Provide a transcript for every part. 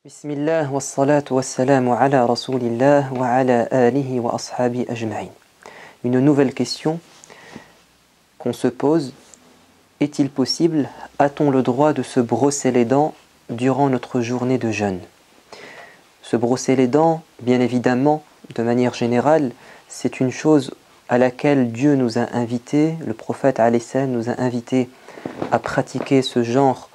Bismillah wa salatu wa salamu ala rasulillah wa ala alihi wa ashabi ajma'in. Une nouvelle question qu'on se pose: est-il possible, a-t-on le droit de se brosser les dents durant notre journée de jeûne? Se brosser les dents, bien évidemment, de manière générale, c'est une chose à laquelle Dieu nous a invités, le prophète alayhi salam nous a invités à pratiquer ce genre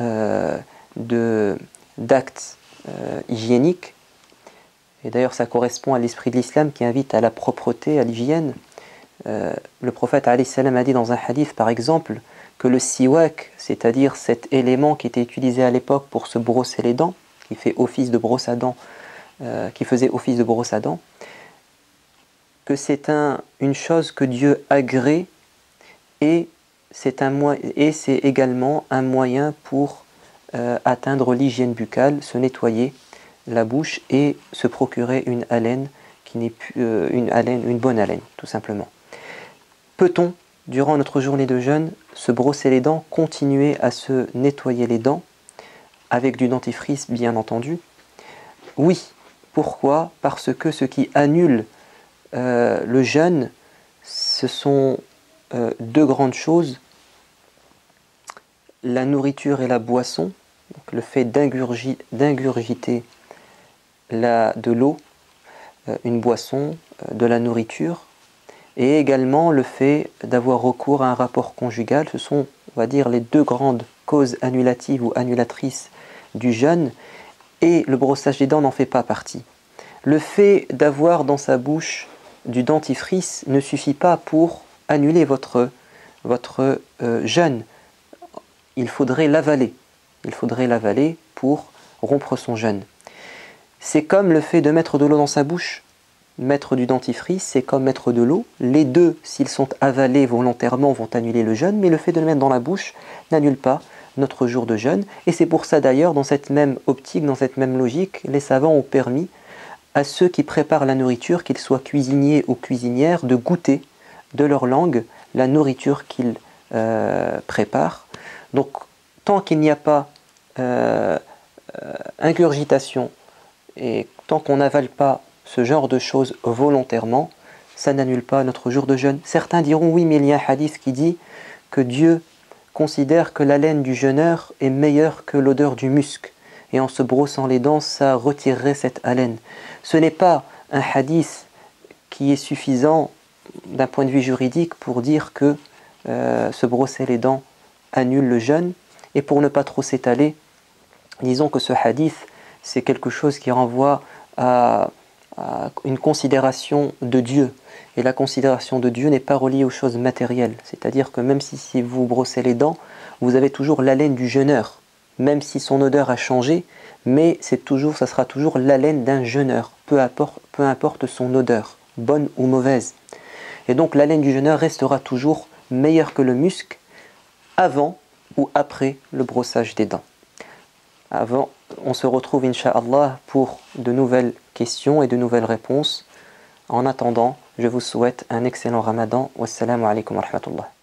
d'actes hygiéniques. Et d'ailleurs ça correspond à l'esprit de l'islam qui invite à la propreté, à l'hygiène. Le prophète alayhi salam a dit dans un hadith par exemple que le siwak, c'est-à-dire cet élément qui était utilisé à l'époque pour se brosser les dents, qui fait office de brosse à dents, qui faisait office de brosse à dents, que c'est une chose que Dieu agrée et c'est également un moyen pour atteindre l'hygiène buccale, se nettoyer la bouche et se procurer une haleine qui n'est plus une bonne haleine, tout simplement. Peut-on, durant notre journée de jeûne, se brosser les dents, continuer à se nettoyer les dents avec du dentifrice, bien entendu? Oui. Pourquoi? Parce que ce qui annule le jeûne, ce sont deux grandes choses: la nourriture et la boisson. Donc le fait d'ingurgiter de l'eau, une boisson, de la nourriture, et également le fait d'avoir recours à un rapport conjugal. Ce sont, on va dire, les deux grandes causes annulatives ou annulatrices du jeûne, et le brossage des dents n'en fait pas partie. Le fait d'avoir dans sa bouche du dentifrice ne suffit pas pour annuler votre jeûne. Il faudrait l'avaler. Il faudrait l'avaler pour rompre son jeûne. C'est comme le fait de mettre de l'eau dans sa bouche. Mettre du dentifrice, c'est comme mettre de l'eau. Les deux, s'ils sont avalés volontairement, vont annuler le jeûne, mais le fait de le mettre dans la bouche n'annule pas notre jour de jeûne. Et c'est pour ça d'ailleurs, dans cette même optique, dans cette même logique, les savants ont permis à ceux qui préparent la nourriture, qu'ils soient cuisiniers ou cuisinières, de goûter de leur langue la nourriture qu'ils préparent. Donc, tant qu'il n'y a pas ingurgitation et tant qu'on n'avale pas ce genre de choses volontairement, ça n'annule pas notre jour de jeûne. Certains diront oui, mais il y a un hadith qui dit que Dieu considère que l'haleine du jeûneur est meilleure que l'odeur du musc, et en se brossant les dents, ça retirerait cette haleine. Ce n'est pas un hadith qui est suffisant d'un point de vue juridique pour dire que se brosser les dents annule le jeûne. Et pour ne pas trop s'étaler, disons que ce hadith, c'est quelque chose qui renvoie à une considération de Dieu. Et la considération de Dieu n'est pas reliée aux choses matérielles. C'est-à-dire que même si vous brossez les dents, vous avez toujours l'haleine du jeûneur. Même si son odeur a changé, mais ça sera toujours l'haleine d'un jeûneur, peu importe son odeur, bonne ou mauvaise. Et donc l'haleine du jeûneur restera toujours meilleure que le musc avant ou après le brossage des dents. On se retrouve incha'Allah pour de nouvelles questions et de nouvelles réponses. En attendant, je vous souhaite un excellent Ramadan. Wassalamu alaikum wa rahmatullah.